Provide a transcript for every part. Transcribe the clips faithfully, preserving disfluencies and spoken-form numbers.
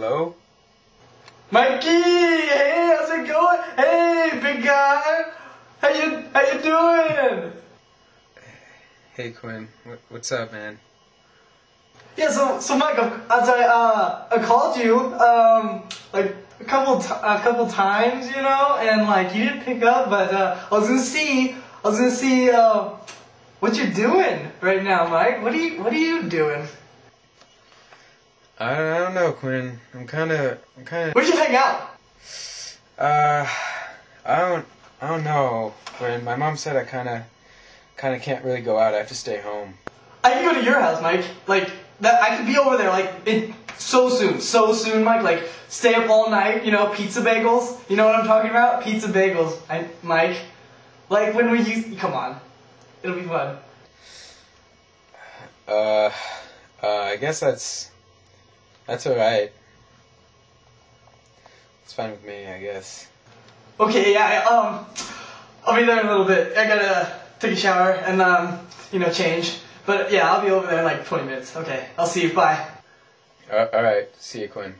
Hello? Mikey! Hey, how's it going? Hey, big guy! How you, how you doing? Hey, Quinn. What, what's up, man? Yeah, so, so Mike, I'm, I'm sorry, uh, I called you, um, like, a couple, t a couple times, you know, and, like, you didn't pick up, but, uh, I was gonna see, I was gonna see, uh, what you're doing right now, Mike. What are you, what are you doing? I, I don't know, Quinn. I'm kinda, I'm kinda... Where'd you hang out? Uh, I don't, I don't know, Quinn. My mom said I kinda, kinda can't really go out. I have to stay home. I can go to your house, Mike. Like, that, I could be over there, like, it, so soon, so soon, Mike. Like, stay up all night, you know, pizza bagels. You know what I'm talking about? Pizza bagels, I, Mike. Like, when we used, come on. It'll be fun. Uh, uh, I guess that's, that's alright. It's fine with me, I guess. Okay, yeah, um, I'll be there in a little bit. I gotta take a shower and, um, you know, change. But, yeah, I'll be over there in like twenty minutes. Okay, I'll see you. Bye. Uh, alright, see you, Quinn.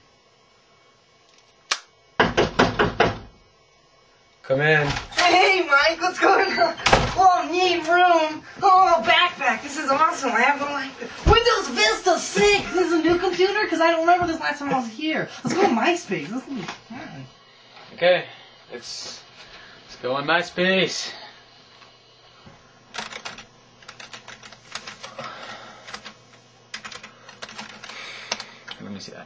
Come in. Hey, Mike, what's going on? Oh, neat room. Oh, backpack. This is awesome. I have one like this. Windows Vista six. This is a new computer because I don't remember this last time I was here. Let's go to MySpace. This will be fun. Okay, let's, let's go on MySpace. Let me see that.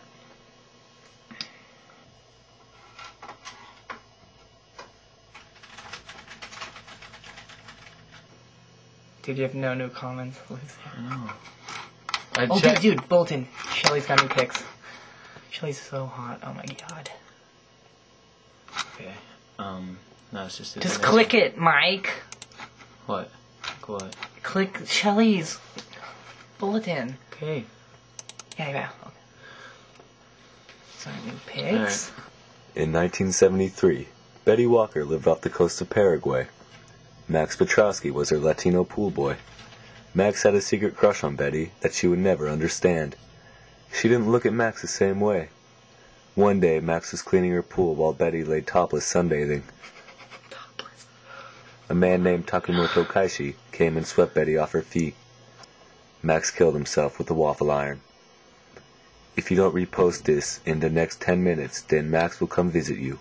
Dude, you have no new comments. No. Oh, dude, dude, Bolton. Shelly's got new pics. Shelly's so hot. Oh my god. Okay. Um. No, it's just. Just click it, Mike. What? Click what? Click Shelly's bulletin. Okay. Yeah, yeah. Okay. Sorry, new pics. Right. In nineteen seventy-three, Betty Walker lived off the coast of Paraguay. Max Petrowski was her Latino pool boy. Max had a secret crush on Betty that she would never understand. She didn't look at Max the same way. One day, Max was cleaning her pool while Betty lay topless sunbathing. Topless. A man named Takemoto Kaishi came and swept Betty off her feet. Max killed himself with a waffle iron. If you don't repost this in the next ten minutes, then Max will come visit you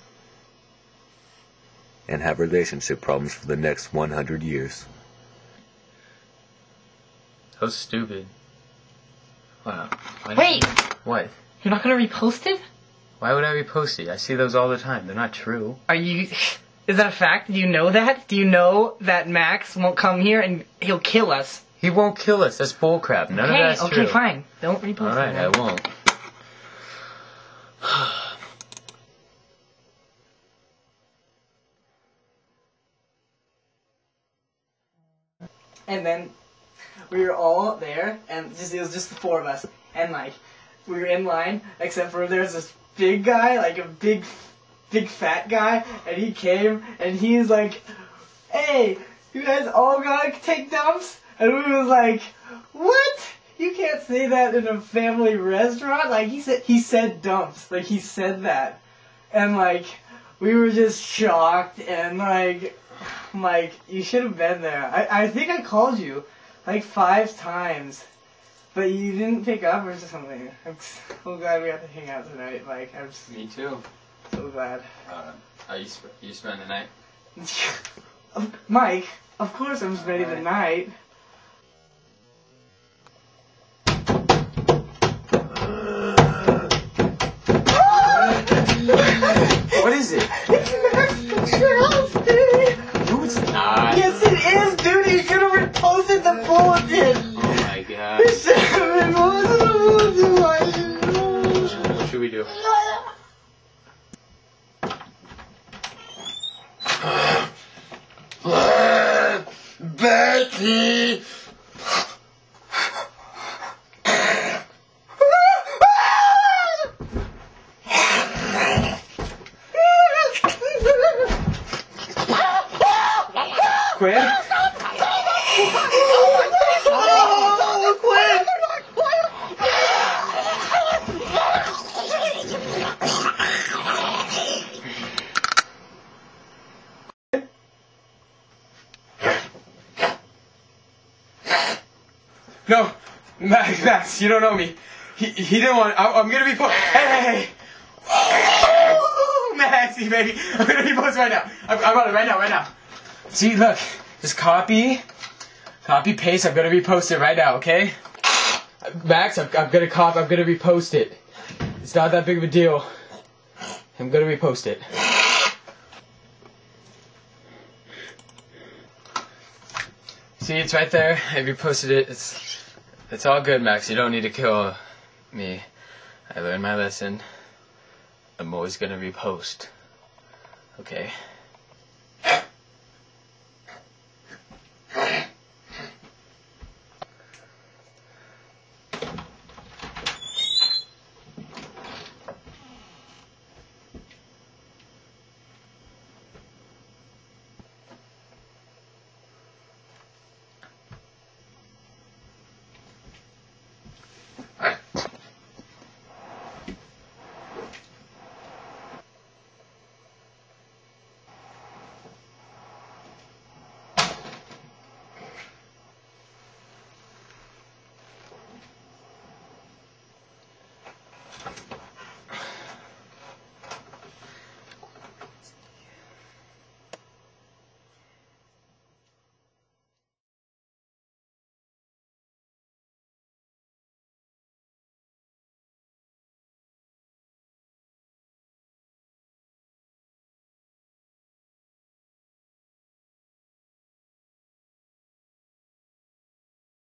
and have relationship problems for the next one hundred years. That was stupid. Wow. Why Wait! did you... What? You're not gonna repost it? Why would I repost it? I see those all the time. They're not true. Are you... Is that a fact? Do you know that? Do you know that Max won't come here and he'll kill us? He won't kill us. That's bullcrap. None okay, of that's okay, true. Okay, fine. Don't repost it. Alright, I won't. And then we were all there, and just it was just the four of us. And like, we were in line, except for there was this big guy, like a big, big fat guy, and he came, and he's like, "Hey, you guys all gotta take dumps?" And we was like, "What? You can't say that in a family restaurant?" Like he said, he said dumps, like he said that, and like we were just shocked, and like. Mike, you should have been there. I, I think I called you like five times, but you didn't pick up or something. I'm so glad we got to hang out tonight, Mike. I'm just Me too. so glad. Uh, are you, sp you spend the night? Mike, of course I'm spending the night. What is it? It's Charles, dude! No, it's not. Yes, it is, dude! You should have reposted the bulletin! Oh my god. You should have reposted the bulletin! What should we do? Betty! Quinn? Oh, Quinn! No, Max, Max, you don't know me. He he didn't want. I, I'm gonna be post. Hey, hey, hey. Oh, Maxie, baby, I'm gonna be posted right now. I'm, I'm on it right now, right now. See, look, just copy, copy, paste. I'm gonna repost it right now, okay? Max, I'm, I'm gonna copy. I'm gonna repost it. It's not that big of a deal. I'm gonna repost it. See, it's right there. I reposted it. It's it's all good, Max. You don't need to kill me. I learned my lesson. I'm always gonna repost. Okay?